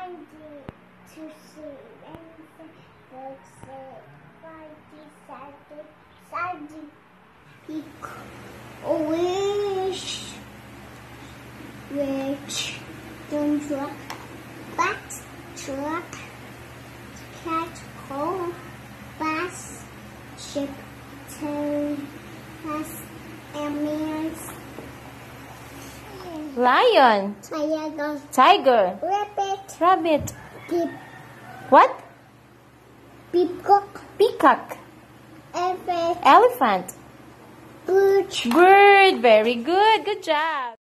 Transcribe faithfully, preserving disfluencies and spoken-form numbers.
Monday, Tuesday, Wednesday, Thursday, Friday, Saturday, Sunday. Pick wish, which don't truck, but truck, cat, hole, bus, ship, train, bus, ambulance. Lion. Tiger. Tiger. Rabbit. Rabbit. Peep. What? Peacock. Peacock. Elephant. Elephant. Bird. Bird. Very good. Good job.